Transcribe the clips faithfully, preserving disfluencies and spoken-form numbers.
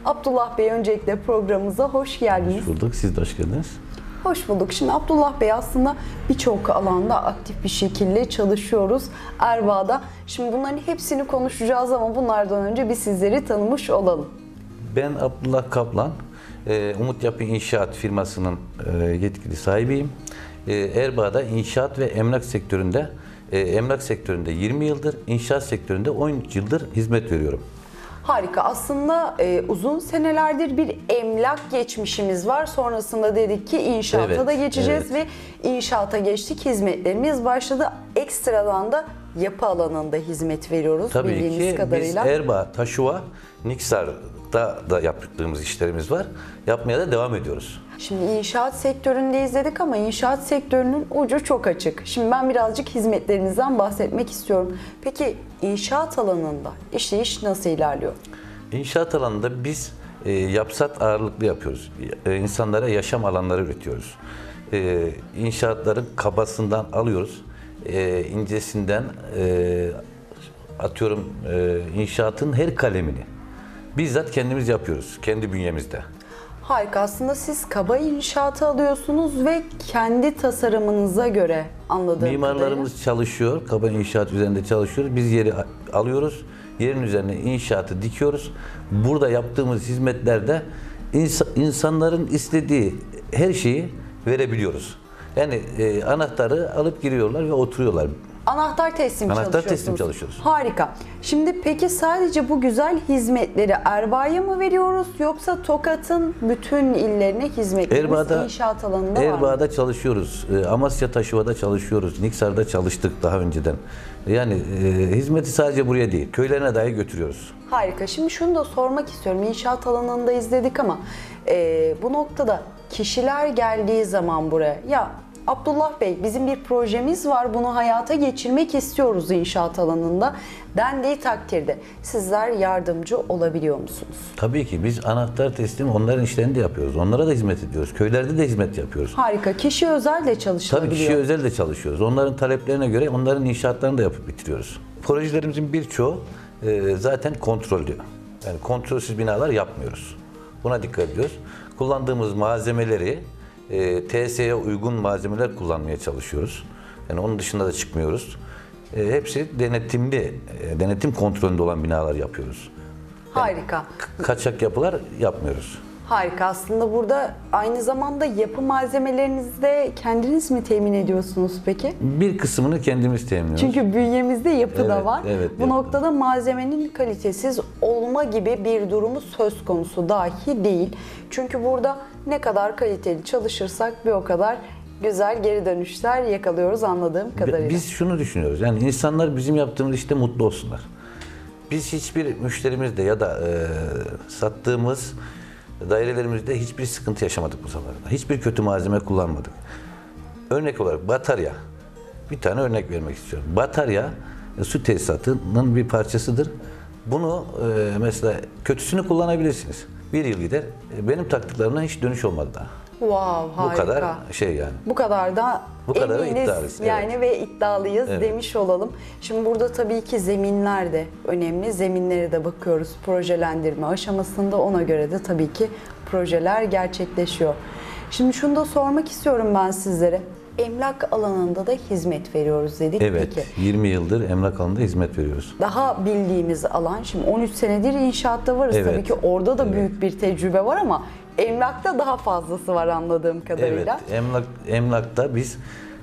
Abdullah Bey, öncelikle programımıza hoş geldiniz. Hoş bulduk. Siz de hoş geldiniz. Hoş bulduk. Şimdi Abdullah Bey, aslında birçok alanda aktif bir şekilde çalışıyoruz Erbaa'da. Şimdi bunların hepsini konuşacağız ama bunlardan önce bir sizleri tanımış olalım. Ben Abdullah Kaplan, Umut Yapı İnşaat firmasının yetkili sahibiyim. Erbaa'da inşaat ve emlak sektöründe, emlak sektöründe yirmi yıldır, inşaat sektöründe on üç yıldır hizmet veriyorum. Harika. Aslında e, uzun senelerdir bir emlak geçmişimiz var. Sonrasında dedik ki inşaata Evet, da geçeceğiz evet. ve inşaata geçtik. Hizmetlerimiz başladı. Ekstradan da yapı alanında hizmet veriyoruz Tabii bildiğimiz ki kadarıyla. biz Erbaa, Taşova, Niksar'da da yaptığımız işlerimiz var. Yapmaya da devam ediyoruz. Şimdi inşaat sektöründeyiz dedik ama inşaat sektörünün ucu çok açık. Şimdi ben birazcık hizmetlerinizden bahsetmek istiyorum. Peki inşaat alanında işleyiş nasıl ilerliyor? İnşaat alanında biz e, yapsat ağırlıklı yapıyoruz. E, insanlara yaşam alanları üretiyoruz. E, inşaatların kabasından alıyoruz. E, incesinden e, atıyorum e, inşaatın her kalemini bizzat kendimiz yapıyoruz. Kendi bünyemizde. Harika. Aslında siz kaba inşaatı alıyorsunuz ve kendi tasarımınıza göre, anladığım Mimarlarımız kadarıyla çalışıyor. Kaba inşaat üzerinde çalışıyoruz. Biz yeri alıyoruz. Yerin üzerine inşaatı dikiyoruz. Burada yaptığımız hizmetlerde ins insanların istediği her şeyi verebiliyoruz. Yani e, anahtarı alıp giriyorlar ve oturuyorlar. Anahtar teslim Anahtar çalışıyorsunuz. teslim çalışıyoruz. Harika. Şimdi peki sadece bu güzel hizmetleri Erbaa'ya mı veriyoruz yoksa Tokat'ın bütün illerine hizmetlerimiz Erbaa'da, inşaat alanında var mı? Erbaa'da çalışıyoruz. E, Amasya Taşova'da çalışıyoruz. Niksar'da çalıştık daha önceden. Yani e, hizmeti sadece buraya değil, köylerine dahi götürüyoruz. Harika. Şimdi şunu da sormak istiyorum. İnşaat alanında izledik ama e, bu noktada kişiler geldiği zaman buraya, ya Abdullah Bey, bizim bir projemiz var, bunu hayata geçirmek istiyoruz inşaat alanında dendiği takdirde sizler yardımcı olabiliyor musunuz? Tabii ki biz anahtar teslim onların işlerini de yapıyoruz. Onlara da hizmet ediyoruz. Köylerde de hizmet yapıyoruz. Harika. Kişi özel de çalışılabiliyor. Tabii kişi özel de çalışıyoruz. Onların taleplerine göre onların inşaatlarını da yapıp bitiriyoruz. Projelerimizin birçoğu e, zaten kontrollü. Yani kontrolsüz binalar yapmıyoruz. Buna dikkat ediyoruz. Kullandığımız malzemeleri e, T S E'ye uygun malzemeler kullanmaya çalışıyoruz. Yani onun dışında da çıkmıyoruz. E, hepsi denetimli, e, denetim kontrolünde olan binalar yapıyoruz. Harika. Kaçak yapılar yapmıyoruz. Harika. Aslında burada aynı zamanda yapı malzemelerinizi de kendiniz mi temin ediyorsunuz peki? Bir kısmını kendimiz temin ediyoruz. Çünkü bünyemizde yapı da Evet, var. evet, Bu yapı. noktada malzemenin kalitesiz olma gibi bir durumu söz konusu dahi değil. Çünkü burada ne kadar kaliteli çalışırsak bir o kadar güzel geri dönüşler yakalıyoruz anladığım kadarıyla. Biz şunu düşünüyoruz. Yani insanlar bizim yaptığımız işte mutlu olsunlar. Biz hiçbir müşterimizde ya da e, sattığımız dairelerimizde hiçbir sıkıntı yaşamadık bu zamanlarda. Hiçbir kötü malzeme kullanmadık. Örnek olarak batarya. Bir tane örnek vermek istiyorum. Batarya e, su tesisatının bir parçasıdır. Bunu e, mesela kötüsünü kullanabilirsiniz. Bir yıl gider. E, benim taktıklarımdan hiç dönüş olmadı daha. Wow, harika. Bu kadar şey yani. Bu kadar da Bu kadar da eminiz iddialıyız, yani evet. ve iddialıyız Evet. demiş olalım. Şimdi burada tabii ki zeminler de önemli. Zeminlere de bakıyoruz projelendirme aşamasında, ona göre de tabii ki projeler gerçekleşiyor. Şimdi şunu da sormak istiyorum ben sizlere. Emlak alanında da hizmet veriyoruz dedik. Evet, Peki. yirmi yıldır emlak alanında hizmet veriyoruz. Daha bildiğimiz alan, şimdi on üç senedir inşaatta varız Evet, tabii ki, orada da evet. büyük bir tecrübe var ama emlakta daha fazlası var anladığım kadarıyla. Evet, emlak, emlakta biz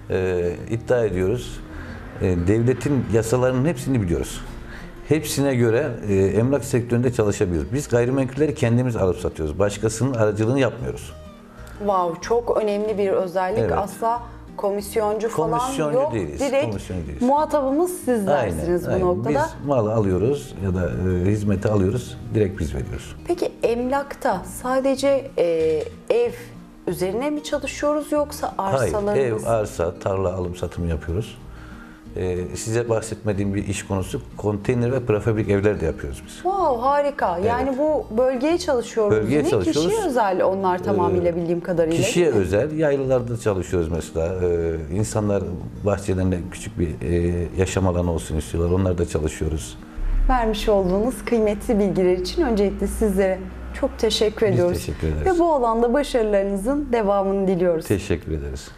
e, iddia ediyoruz. E, devletin yasalarının hepsini biliyoruz. Hepsine göre e, emlak sektöründe çalışabiliyoruz. Biz gayrimenkulleri kendimiz alıp satıyoruz. Başkasının aracılığını yapmıyoruz. Wow, çok önemli bir özellik. Evet. Asla komisyoncu falan Komisyoncu yok. değiliz, Direkt komisyoncu değiliz. muhatabımız sizlersiniz bu noktada. Biz malı alıyoruz ya da e, hizmeti alıyoruz, direkt biz veriyoruz. Peki emlakta sadece e, ev üzerine mi çalışıyoruz yoksa arsalarımız? Hayır, ev, arsa, tarla alım satımı yapıyoruz. Ee, size bahsetmediğim bir iş konusu, konteyner ve prefabrik evler de yapıyoruz biz. Wow, harika. Yani Evet. bu bölgeye çalışıyoruz. Bölgeye yine. çalışıyoruz. Kişiye özel onlar tamamıyla bildiğim kadarıyla. Kişiye değil mi? özel yaylalarda çalışıyoruz mesela. Ee, insanlar bahçelerinde küçük bir e, yaşam alanı olsun istiyorlar. Onlarda çalışıyoruz. Vermiş olduğunuz kıymetli bilgiler için öncelikle sizlere Çok teşekkür Biz ediyoruz. teşekkür ederiz. Ve bu alanda başarılarınızın devamını diliyoruz. Teşekkür ederiz.